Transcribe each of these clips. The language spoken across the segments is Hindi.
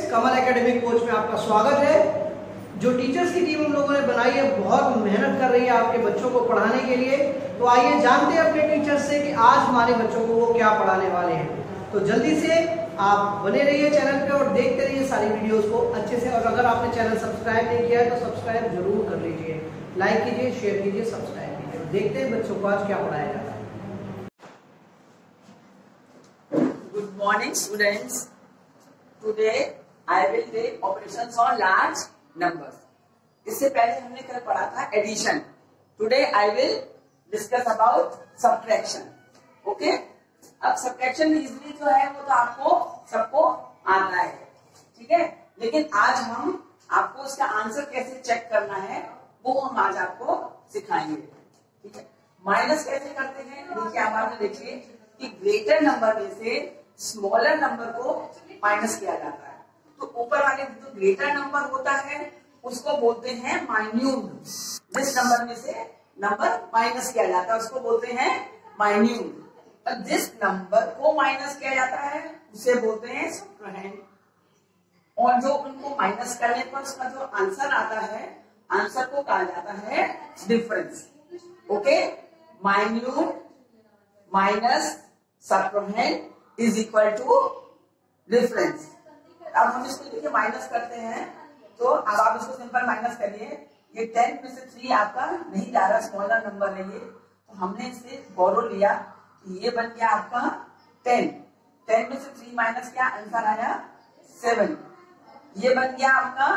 कमल एकेडमिक कोच में आपका स्वागत है। जो टीचर्स की टीम हम लोगों ने बनाई है बहुत मेहनत कर रही है आपके बच्चों को पढ़ाने के लिए। तो आइए जानते हैं अपने टीचर्स से कि आज हमारे बच्चों को वो क्या पढ़ाने वाले हैं। तो जल्दी से आप बने रहिए चैनल पे और देखते रहिए सारी वीडियोस को अच्छे से। और अगर आपने चैनल सब्सक्राइब नहीं किया है तो सब्सक्राइब जरूर कर लीजिए, लाइक कीजिए, शेयर कीजिए, सब्सक्राइब कीजिए। देखते हैं बच्चों को आज क्या पढ़ाया जाता है। Good morning, students. Today I will take operations on large numbers. इससे पहले हमने कल पढ़ा था addition. Today I will discuss about subtraction. Okay? अब subtraction इजली जो है वो तो आपको सबको आता है, ठीक है? लेकिन आज हम आपको इसका आंसर कैसे चेक करना है वो हम आज आपको सिखाएंगे, ठीक है? माइनस कैसे करते हैं देखिए, आप आपने देखिए कि ग्रेटर नंबर में से स्मॉलर नंबर को माइनस किया जाता है। तो ऊपर वाले जो ग्रेटर नंबर होता है उसको बोलते हैं माइन्यूट। जिस नंबर में से नंबर माइनस किया जाता है उसको बोलते हैं माइन्यूट। और जिस नंबर को माइनस किया जाता है उसे बोलते हैं सब्ट्रैंड। और जो उनको माइनस करने पर उसका जो आंसर आता है, आंसर को कहा जाता है difference. Okay, minuend minus subtrahend is equal to difference. अब हम इसको देखिए माइनस करते हैं, तो अब आप इसको सिंपल माइनस करिए। ये 10 में से 3 आपका नहीं जा रहा, स्मॉलर नंबर है ये, तो हमने इसे बोरो लिया, ये बन गया आपका 10। 10 में से 3 माइनस किया, आंसर आया 7। ये बन गया आपका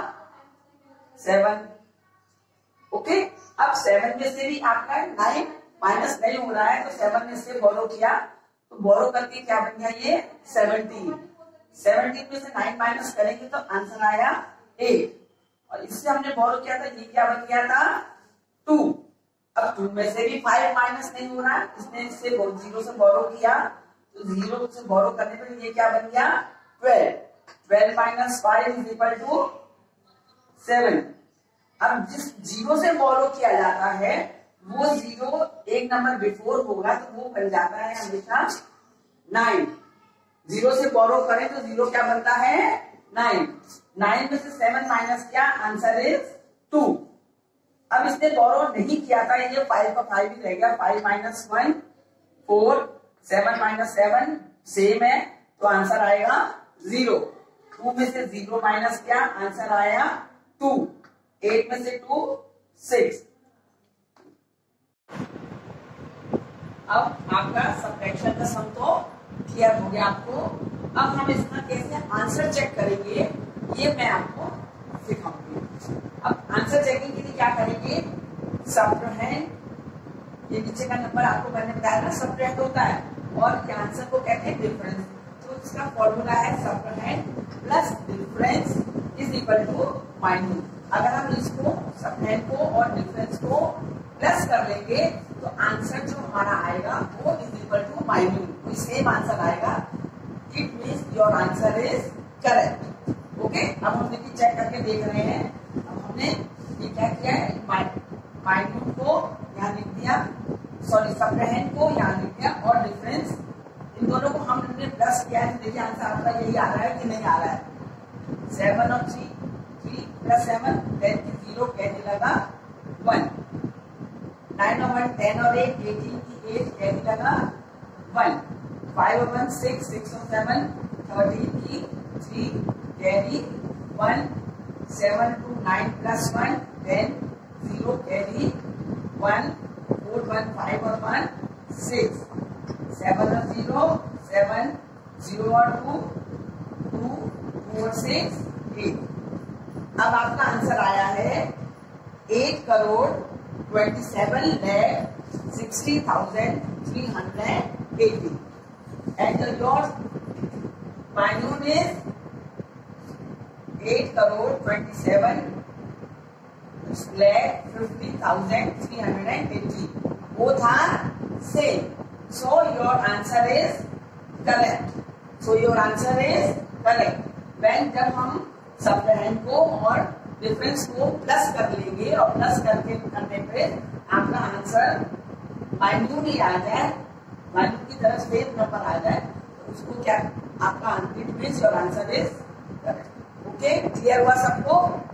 7। ओके, अब 7 में से भी आपका 9 माइनस नहीं हो रहा है, तो 7 में से बोरो किया, तो बोरो करके क्या बन गया ये 17। 17 में से 9 माइनस करेंगे तो आंसर आया 8। और इससे हमने बोरो किया था, ये क्या बन गया था 2। अब 2 में से भी 5 माइनस नहीं हो रहा है, इसने इससे 0 से बोरो किया, तो 0 से बोरो करने पर ये क्या बन गया 12। 12 माइनस 5 इज इक्वल टू 7। अब जिस 0 से बोरो किया जाता है वो 0 एक नंबर बिफोर होगा, तो वो बन जाता है हमेशा 9। 0 से बोरो करें तो 0 क्या बनता है 9। 9 में से 7 माइनस किया, आंसर इज 2। अब इसने बोरो नहीं किया था, ये 5 का 5 ही रह गया। 5 माइनस 1 4, 7 माइनस 7 सेम है, तो आंसर आएगा 0। 2 में से 0 माइनस किया, आंसर आया 2। 8 में से 2 6। अब आपका सब्ट्रैक्शन का सम तो क्लियर हो गया आपको। अब हम इसका कैसे आंसर चेक करेंगे ये मैं आपको सिखाऊंगी। अब आंसर चेकिंग के लिए क्या करेंगे, सब्ट्रैंड, ये नीचे का नंबर आपको मैंने बताया ना सब्ट्रैंड होता है, और ये आंसर को कहते हैं डिफरेंस। तो इसका फॉर्मूला है subtrahend plus difference is equal to minuend. अगर हम इसको सब्ट्रैंड को और डिफरेंस को प्लस कर लेंगे तो आंसर जो हमारा आएगा वो is equal to minuend, same answer आएगा। It means your answer is correct. Okay, अब हम देखिए चेक करके देख रहे हैं। अब हमने ये क्या किया है, माइन्यूट को यहाँ लिख दिया, सॉरी सब्ट्रैंड को यहाँ लिख दिया, और डिफरेंस इन दोनों को हमने प्लस किया है। देखिए आंसर आपका यही आ रहा है कि नहीं आ रहा है। 7 और 3 प्लस 7, 10 की 0 कैसे लगा 1। 9 और 1 10 और 8 18 की 8 कैसे लगा 1। 5 और 1 6, 6 और 7 13 की 3 कैरी 1। 7 2 9 plus 1 10 0 carry 1। 4 1 5 और 1 6। 7 और 0 7, 0 और 2 2, 2 और 6 8। अब आपका आंसर आया है 8,27,60,380 and your minute is 8,27,50,380. Both are same, so your answer is correct. When जब हम सब्ट्रैंड को और डिफरेंस को प्लस कर लेंगे और प्लस करने पे आपका आंसर माइन्यूट ही आ जाए, माइन्यूट की तरफ से नंबर आ जाए, तो उसको क्या आपका it means your answer is correct. Clear हुआ सबको?